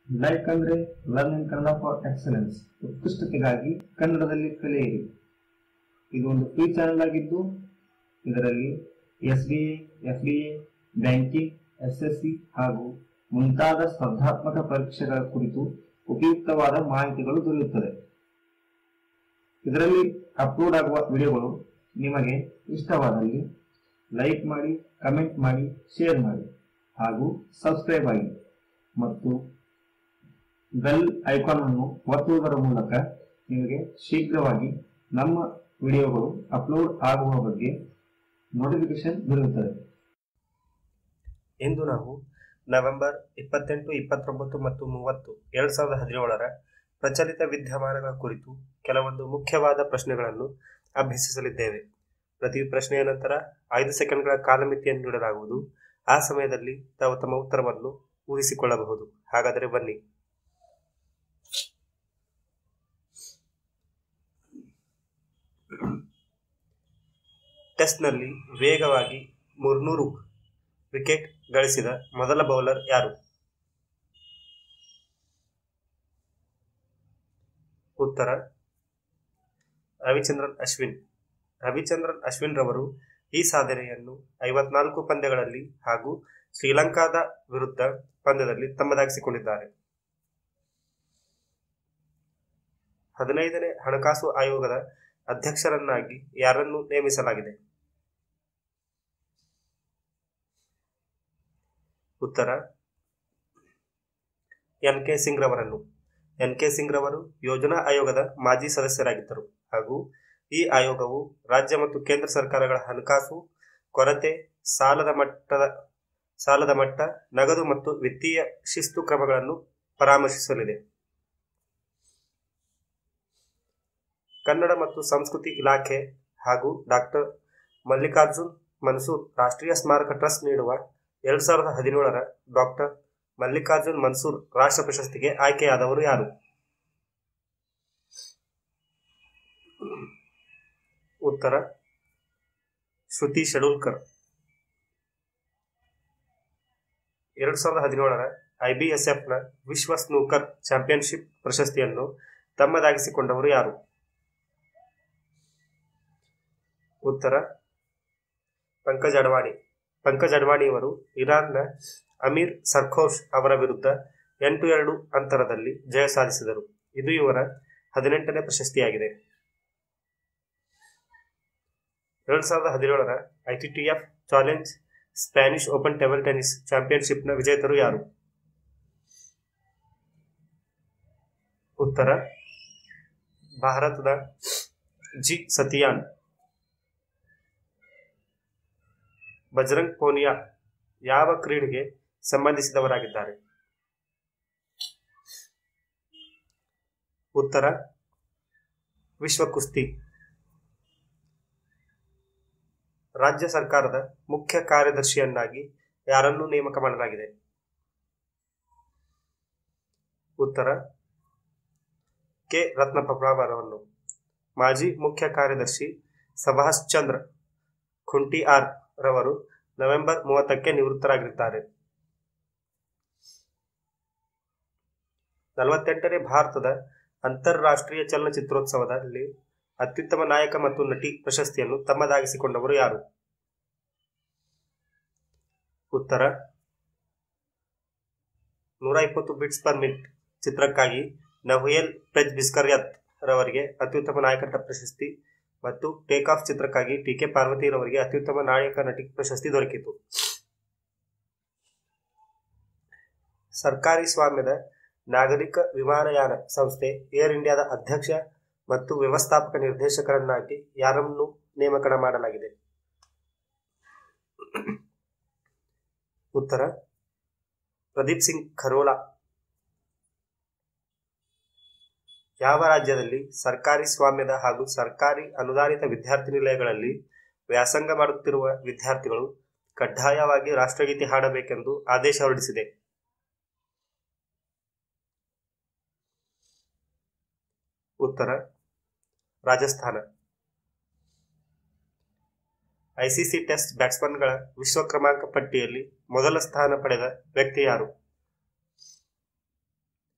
Like ಅಂದ್ರೆ learn in Kannada for excellence, ಉತ್ಕೃಷ್ಟತೆಗಾಗಿ ಕನ್ನಡದಲ್ಲಿ ಕಲಿಯಿರಿ. ಇದು ಒಂದು ಫ್ರೀ ಚಾನೆಲ್ ಆಗಿದ್ದು ಇದರಲ್ಲಿ SBA, FDA, ಬ್ಯಾಂಕಿಂಗ್, SSC ಹಾಗೂ ಮುಂತಾದ ಸ್ಪರ್ಧಾತ್ಮಕ ಪರೀಕ್ಷೆಗಳ ಕುರಿತು ಉಪಯುಕ್ತವಾದ ಮಾಹಿತಿಗಳು ದೊರೆಯುತ್ತದೆ. ಇದರಲ್ಲಿ ಅಪ್ಲೋಡ್ ಆಗುವ ವಿಡಿಯೋಗಳು ನಿಮಗೆ ಇಷ್ಟವಾದಲ್ಲಿ ಲೈಕ್ ಮಾಡಿ, ಕಮೆಂಟ್ ಮಾಡಿ, ಶೇರ್ ಮಾಡಿ ಹಾಗೂ ಸಬ್ಸ್ಕ್ರೈಬ್ ಆಗಿ ಮತ್ತು ಬೆಲ್ ಐಕಾನ್ ಅನ್ನು ಒತ್ತುವುದರ ಮೂಲಕ ನಿಮಗೆ ಶೀಘ್ರವಾಗಿ ನಮ್ಮ ವಿಡಿಯೋಗಳು ಅಪ್ಲೋಡ್ ಆಗುವ ಬಗ್ಗೆ ನೋಟಿಫಿಕೇಶನ್ ದೊರೆಯುತ್ತದೆ. ಇಂದು ನಾವು ನವೆಂಬರ್ 28, 29 ಮತ್ತು 30, 2017 ಪ್ರಚಲಿತ ವಿದ್ಯಮಾನಗಳ ಕುರಿತು ಕೆಲವೊಂದು ಮುಖ್ಯವಾದ ಪ್ರಶ್ನೆಗಳನ್ನು ಅಭ್ಯಸಿಸಲಿದ್ದೇವೆ. ಪ್ರತಿ ಪ್ರಶ್ನೆಯ ನಂತರ 5 ಸೆಕೆಂಡ್ಗಳ ಕಾಲಮಿತಿಯನ್ನು ನೀಡಲಾಗುವುದು. ಆ ಸಮಯದಲ್ಲಿ ತಾವು ತಮ್ಮ ಉತ್ತರವನ್ನು ಊಹಿಸಿಕೊಳ್ಳಬಹುದು. ಹಾಗಾದರೆ ಬನ್ನಿ. ಟೆಸ್ಟ್ನಲ್ಲಿ ವೇಗವಾಗಿ 300 ವಿಕೆಟ್ ಗಳಿಸಿದ ಮೊದಲ ಬೌಲರ್ ಯಾರು? ಉತ್ತರ ರವಿಚಂದ್ರನ್ ಅಶ್ವಿನ್. ರವಿಚಂದ್ರನ್ ಅಶ್ವಿನ್ ರವರು ಈ ಸಾಧನೆಯನ್ನು 54 ಪಂದ್ಯಗಳಲ್ಲಿ ಹಾಗೂ ಶ್ರೀಲಂಕಾದ ವಿರುದ್ಧ ಪಂದ್ಯದಲ್ಲಿ ತಮ್ಮದಾಗಿಸಿಕೊಂಡಿದ್ದಾರೆ. 15ನೇ ಹಣಕಾಸು ಆಯೋಗದ ಅಧ್ಯಕ್ಷರನ್ನಾಗಿ ಯಾರನ್ನು ನೇಮಿಸಲಾಗಿದೆ? ಉತ್ತರ NK ಸಿಂಗ್ ರವರನ್ನು. NK ಸಿಂಗ್ ರವರು ಯೋಜನಾ ಆಯೋಗದ ಮಾಜಿ ಸದಸ್ಯರಾಗಿದ್ದರು ಹಾಗೂ ಈ ಆಯೋಗವು ರಾಜ್ಯ ಮತ್ತು ಕೇಂದ್ರ ಸರ್ಕಾರಗಳ ಹಣಕಾಸು ಕೊರತೆ, ಸಾಲದ ಮಟ್ಟ, ನಗದು ಮತ್ತು ವಿತ್ತೀಯ ಶಿಸ್ತು ಕ್ರಮಗಳನ್ನು ಪರಾಮರ್ಶಿಸಲಿದೆ. ಕನ್ನಡ ಮತ್ತು ಸಂಸ್ಕೃತಿ ಇಲಾಖೆ ಹಾಗೂ ಡಾಕ್ಟರ್ ಮಲ್ಲಿಕಾರ್ಜುನ್ ಮನ್ಸೂರ್ ರಾಷ್ಟ್ರೀಯ ಸ್ಮಾರಕ ಟ್ರಸ್ಟ್ ನೀಡುವ 2017 ಡಾಕ್ಟರ್ ಮಲ್ಲಿಕಾರ್ಜುನ್ ಮನ್ಸೂರ್ ರಾಷ್ಟ್ರ ಪ್ರಶಸ್ತಿಗೆ ಆಯ್ಕೆಯಾದವರು ಯಾರು? ಉತ್ತರ ಶ್ರುತಿ ಶೆಡ್ಯೂಲ್ಕರ್. 2017 IBSFನ ವಿಶ್ವ ಸ್ನೂಕರ್ ಚಾಂಪಿಯನ್ಶಿಪ್ ಪ್ರಶಸ್ತಿಯನ್ನು ತಮ್ಮದಾಗಿಸಿಕೊಂಡವರು ಯಾರು? ಉತ್ತರ ಪಂಕಜ್ ಅಡ್ವಾಣಿ. ಪಂಕಜ್ ಅಡ್ವಾಣಿಯವರು ಇರಾನ್ನ ಅಮೀರ್ ಸರ್ಖೋಶ್ ಅವರ ವಿರುದ್ಧ 8-2 ಅಂತರದಲ್ಲಿ ಜಯ ಸಾಧಿಸಿದರು. ಇದು ಇವರ 18ನೇ ಪ್ರಶಸ್ತಿಯಾಗಿದೆ. 2017 ITTF challenge Spanish open table tennis ಚಾಂಪಿಯನ್ಶಿಪ್ನ ವಿಜೇತರು ಯಾರು? ಉತ್ತರ ಭಾರತದ ಜಿ ಸತಿಯಾನ್. ಬಜರಂಗ್ ಪೂನಿಯಾ ಯಾವ ಕ್ರೀಡೆಗೆ ಸಂಬಂಧಿಸಿದವರಾಗಿದ್ದಾರೆ? ಉತ್ತರ ವಿಶ್ವ ಕುಸ್ತಿ. ರಾಜ್ಯ ಸರ್ಕಾರದ ಮುಖ್ಯ ಕಾರ್ಯದರ್ಶಿಯನ್ನಾಗಿ ಯಾರನ್ನು ನೇಮಕ ಮಾಡಲಾಗಿದೆ? ಉತ್ತರ ಕೆ ರತ್ನಪ್ರಭಾವರವನ್ನು. ಮಾಜಿ ಮುಖ್ಯ ಕಾರ್ಯದರ್ಶಿ ಸುಭಾಷ್ ಚಂದ್ರ ಖುಂಟಿಯಾರ್ ರವರು ನವೆಂಬರ್ 30ಕ್ಕೆ ನಿವೃತ್ತರಾಗಿದ್ದಾರೆ. 48ನೇ ಭಾರತದ ಅಂತಾರಾಷ್ಟ್ರೀಯ ಚಲನಚಿತ್ರೋತ್ಸವದಲ್ಲಿ ಅತ್ಯುತ್ತಮ ನಾಯಕ ಮತ್ತು ನಟಿ ಪ್ರಶಸ್ತಿಯನ್ನು ತಮ್ಮದಾಗಿಸಿಕೊಂಡವರು ಯಾರು? ಉತ್ತರ 120 ಬೀಟ್ಸ್ ಪರ್ ಮಿನಿಟ್ ಚಿತ್ರಕ್ಕಾಗಿ ನಹುಯೆಲ್ ಪ್ರೆಜ್ಬಿಸ್ಕರ್ಯತ್ ರವರಿಗೆ ಅತ್ಯುತ್ತಮ ನಾಯಕ ನಟ ಪ್ರಶಸ್ತಿ ಮತ್ತು ಟೇಕ್ ಆಫ್ ಚಿತ್ರಕ್ಕಾಗಿ TK ಪಾರ್ವತಿ ರವರಿಗೆ ಅತ್ಯುತ್ತಮ ನಾಯಕ ನಟಿ ಪ್ರಶಸ್ತಿ ದೊರಕಿತು. ಸರ್ಕಾರಿ ಸ್ವಾಮ್ಯದ ನಾಗರಿಕ ವಿಮಾನಯಾನ ಸಂಸ್ಥೆ ಏರ್ ಇಂಡಿಯಾದ ಅಧ್ಯಕ್ಷ ಮತ್ತು ವ್ಯವಸ್ಥಾಪಕ ನಿರ್ದೇಶಕರನ್ನಾಗಿ ಯಾರನ್ನು ನೇಮಕ ಮಾಡಲಾಗಿದೆ? ಉತ್ತರ ಪ್ರದೀಪ್ ಸಿಂಗ್ ಖರೋಲಾ. ಯಾವ ರಾಜ್ಯದಲ್ಲಿ ಸರ್ಕಾರಿ ಸ್ವಾಮ್ಯದ ಹಾಗೂ ಸರ್ಕಾರಿ ಅನುದಾನಿತ ವಿದ್ಯಾರ್ಥಿ ನಿಲಯಗಳಲ್ಲಿ ವ್ಯಾಸಂಗ ಮಾಡುತ್ತಿರುವ ವಿದ್ಯಾರ್ಥಿಗಳು ಕಡ್ಡಾಯವಾಗಿ ರಾಷ್ಟ್ರಗೀತೆ ಹಾಡಬೇಕೆಂದು ಆದೇಶ ಹೊರಡಿಸಿದೆ? ಉತ್ತರ ರಾಜಸ್ಥಾನ. ICC ಟೆಸ್ಟ್ ಬ್ಯಾಟ್ಸ್ಮನ್ಗಳ ವಿಶ್ವ ಕ್ರಮಾಂಕ ಪಟ್ಟಿಯಲ್ಲಿ ಮೊದಲ ಸ್ಥಾನ ಪಡೆದ ವ್ಯಕ್ತಿ ಯಾರು?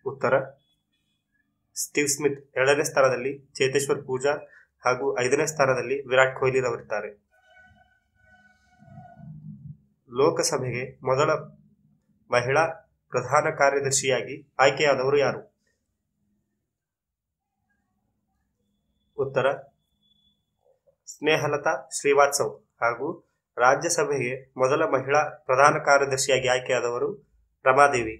ಉತ್ತರ ಸ್ಟೀವ್ ಸ್ಮಿತ್. 2ನೇ ಸ್ಥಾನದಲ್ಲಿ ಚೇತೇಶ್ವರ್ ಪೂಜಾರ್ ಹಾಗೂ 5ನೇ ಸ್ಥಾನದಲ್ಲಿ ವಿರಾಟ್ ಕೊಹ್ಲಿ ರವರಿದ್ದಾರೆ. ಲೋಕಸಭೆಗೆ ಮೊದಲ ಮಹಿಳಾ ಪ್ರಧಾನ ಕಾರ್ಯದರ್ಶಿಯಾಗಿ ಆಯ್ಕೆಯಾದವರು ಯಾರು? ಉತ್ತರ ಸ್ನೇಹಲತಾ ಶ್ರೀವಾತ್ಸವ್. ಹಾಗೂ ರಾಜ್ಯಸಭೆಗೆ ಮೊದಲ ಮಹಿಳಾ ಪ್ರಧಾನ ಕಾರ್ಯದರ್ಶಿಯಾಗಿ ಆಯ್ಕೆಯಾದವರು ರಮಾದೇವಿ.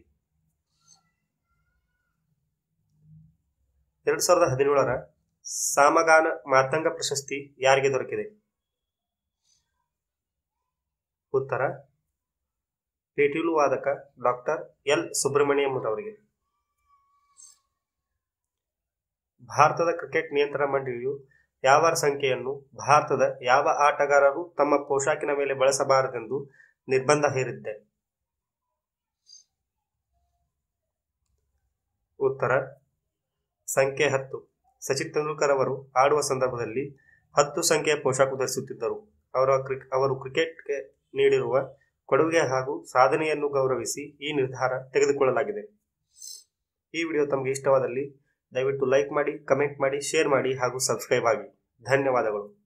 2017ರ ಸಾಮಗಾನ ಮಾತಂಗ ಪ್ರಶಸ್ತಿ ಯಾರಿಗೆ ದೊರಕಿದೆ? ಉತ್ತರ ಪಿಟೀಲು ವಾದಕ ಡಾಕ್ಟರ್ ಎಲ್ ಸುಬ್ರಹ್ಮಣ್ಯಂ ಅವರಿಗೆ. ಭಾರತದ ಕ್ರಿಕೆಟ್ ನಿಯಂತ್ರಣ ಮಂಡಳಿಯು ಯಾವ ಸಂಖ್ಯೆಯನ್ನು ಭಾರತದ ಯಾವ ಆಟಗಾರರು ತಮ್ಮ ಪೋಷಾಕಿನ ಮೇಲೆ ಬಳಸಬಾರದೆಂದು ನಿರ್ಬಂಧ ಹೇರಿದೆ? ಉತ್ತರ ಸಂಖ್ಯೆ 10. ಸಚಿನ್ ತೆಂಡೂಲ್ಕರ್ ಅವರು ಆಡುವ ಸಂದರ್ಭದಲ್ಲಿ 10 ಸಂಖ್ಯೆಯ ಪೋಷಾಕು ಧರಿಸುತ್ತಿದ್ದರು. ಅವರು ಕ್ರಿಕೆಟ್ಗೆ ನೀಡಿರುವ ಕೊಡುಗೆ ಹಾಗೂ ಸಾಧನೆಯನ್ನು ಗೌರವಿಸಿ ಈ ನಿರ್ಧಾರ ತೆಗೆದುಕೊಳ್ಳಲಾಗಿದೆ. ಈ ವಿಡಿಯೋ ತಮಗೆ ಇಷ್ಟವಾದಲ್ಲಿ ದಯವಿಟ್ಟು ಲೈಕ್ ಮಾಡಿ, ಕಮೆಂಟ್ ಮಾಡಿ, ಶೇರ್ ಮಾಡಿ ಹಾಗೂ ಸಬ್ಸ್ಕ್ರೈಬ್ ಆಗಿ. ಧನ್ಯವಾದಗಳು.